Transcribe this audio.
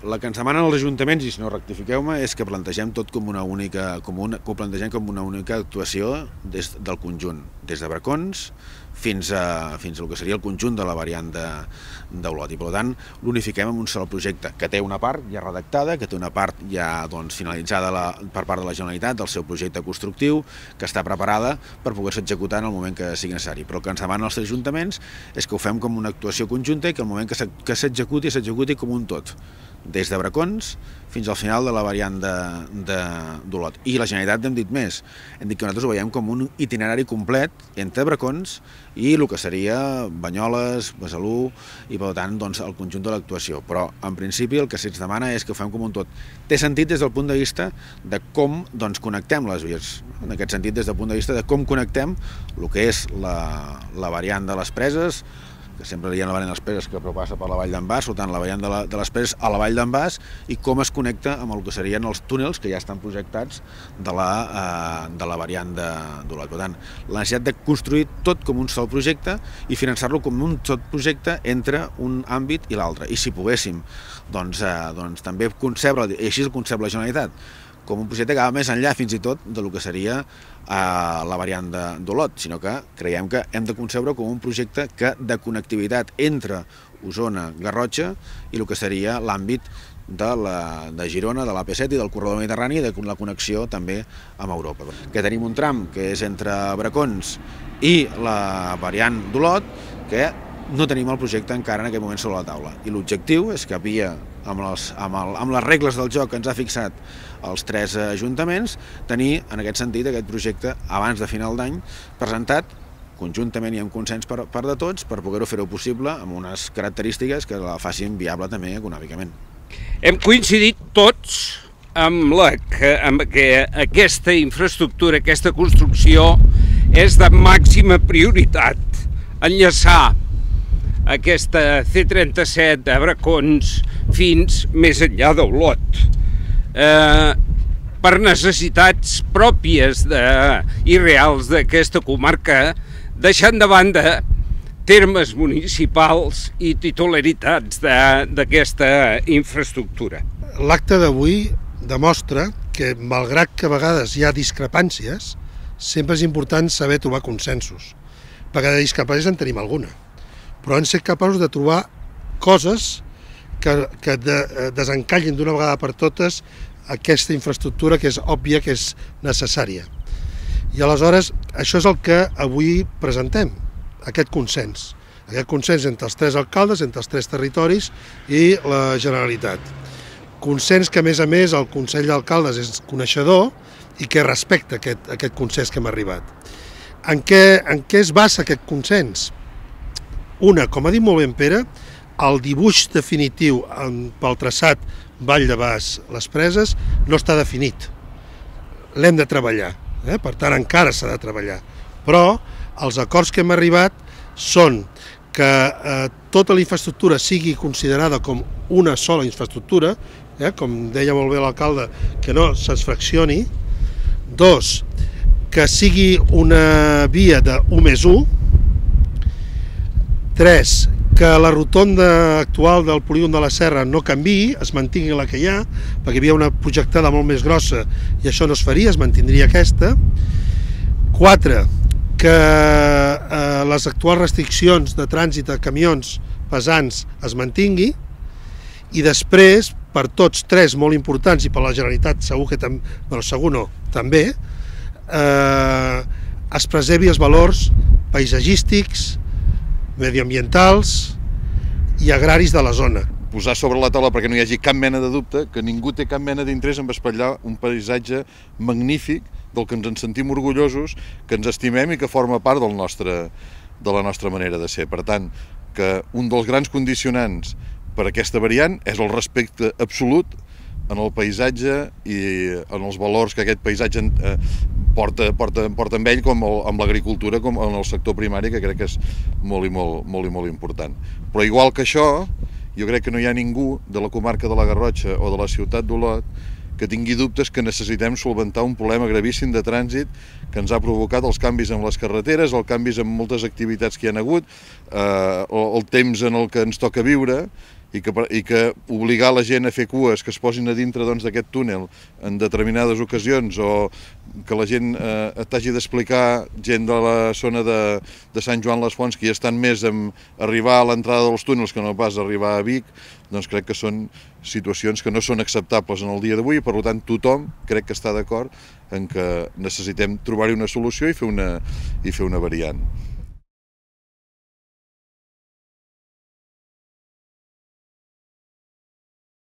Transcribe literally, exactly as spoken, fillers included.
la que ens demanen els ajuntaments, i si no rectifiqueu-me, és que plantegem tot com una única, com una, que ho plantegem com una única actuació des del conjunt, des de Bracons fins a, fins a el que seria el conjunt de la variant d'Olot. I per tant l'unifiquem en un sol projecte, que té una part ja redactada, que té una part ja doncs, finalitzada la, per part de la Generalitat, del seu projecte constructiu, que està preparada per poder-se executar en el moment que sigui necessari. Però el que ens demanen els ajuntaments és que ho fem com una actuació conjunta i que el moment que s'executi, s'executi com un tot, des de Bracons fins al final de la variant d'Olot. I la Generalitat hem dit més, hem dit que nosaltres ho veiem com un itinerari complet entre Bracons i el que seria Banyoles, Besalú i per tant doncs, el conjunt de l'actuació. Però en principi el que se'ns demana és que ho fem com un tot. Té sentit des del punt de vista de com doncs, connectem les vies. En aquest sentit, des del punt de vista de com connectem el que és la, la variant de les Preses, que sempre hi ha la variant de les Preses que passa per la Vall d'en Bas, tant la variant de, la, de les Preses a la Vall d'en Bas, i com es connecta amb el que serien els túnels que ja estan projectats de la, eh, de la variant d'Olot. Per tant, la necessitat de construir tot com un sol projecte i finançar-lo com un sol projecte entre un àmbit i l'altre. I si poguéssim, doncs, eh, doncs també concebre, i així el concep la Generalitat, com un projecte que va més enllà fins i tot del que seria eh, la variant d'Olot, sinó que creiem que hem de concebre com un projecte que de connectivitat entre Osona, Garrotxa i el que seria l'àmbit de, la, de Girona, de l'A P set i del corredor mediterrani i de la connexió també amb Europa. Que tenim un tram que és entre Bracons i la variant d'Olot que no tenim el projecte encara en aquest moment sobre la taula. I l'objectiu és que via amb les, amb, el, amb les regles del joc que ens ha fixat els tres ajuntaments, tenir en aquest sentit aquest projecte abans de final d'any presentat conjuntament i amb consens per, per de tots per poder-ho fer-ho possible amb unes característiques que la facin viable també econòmicament. Hem coincidit tots amb, la, que, amb que aquesta infraestructura, aquesta construcció és de màxima prioritat. Enllaçar aquesta C trenta-set de Bracons fins més enllà d'Olot. Eh, per necessitats pròpies de, i reals d'aquesta comarca, deixant de banda termes municipals i titularitats d'aquesta infraestructura. L'acte d'avui demostra que, malgrat que a vegades hi ha discrepàncies, sempre és important saber trobar consensos, perquè de discrepàncies en tenim alguna, però hem de ser capaços de trobar coses que, que de, desencallin d'una vegada per totes aquesta infraestructura que és òbvia, que és necessària. I aleshores això és el que avui presentem, aquest consens, aquest consens entre els tres alcaldes, entre els tres territoris i la Generalitat. Consens que a més a més el Consell d'Alcaldes és coneixedor i que respecta aquest, aquest consens que hem arribat. En què, en què es basa aquest consens? Una, com ha dit molt bé en Pere, el dibuix definitiu pel traçat Vall de Bas, les Preses, no està definit. L'hem de treballar, eh? Per tant encara s'ha de treballar. Però els acords que hem arribat són que eh, tota la infraestructura sigui considerada com una sola infraestructura, eh? Com deia molt bé l'alcalde, que no se'ns fraccioni. Dos, que sigui una via de u més u. Tres, que la rotonda actual del polígon de la Serra no canviï, es mantingui la que hi ha, perquè hi havia una projectada molt més grossa i això no es faria, es mantindria aquesta. Quatre, que eh, les actuals restriccions de trànsit de camions pesants es mantingui. I després, per tots tres molt importants, i per la Generalitat segur que també, bueno, segur no, també, eh, es preservi els valors paisatgístics, mediambientals i agraris de la zona. Posar sobre la taula perquè no hi hagi cap mena de dubte que ningú té cap mena d'interès en espatllar un paisatge magnífic del que ens en sentim orgullosos, que ens estimem i que forma part del nostre, de la nostra manera de ser. Per tant, que un dels grans condicionants per a aquesta variant és el respecte absolut en el paisatge i en els valors que aquest paisatge eh, porta, porta, porta amb ell, com el, amb l'agricultura, com en el sector primari, que crec que és molt i molt, molt i molt important. Però igual que això, jo crec que no hi ha ningú de la comarca de la Garrotxa o de la ciutat d'Olot que tingui dubtes que necessitem solventar un problema gravíssim de trànsit que ens ha provocat els canvis en les carreteres, els canvis en moltes activitats que hi ha hagut, eh, el temps en el que ens toca viure, i que, i que obligar la gent a fer cues que es posin a dintre d'aquest túnel en determinades ocasions, o que la gent eh, t'hagi d'explicar, gent de la zona de, de Sant Joan les Fonts, que ja estan més en arribar a l'entrada dels túnels que no pas arribar a Vic, doncs crec que són situacions que no són acceptables en el dia d'avui, i per tant tothom crec que està d'acord en que necessitem trobar-hi una solució i fer una, i fer una variant.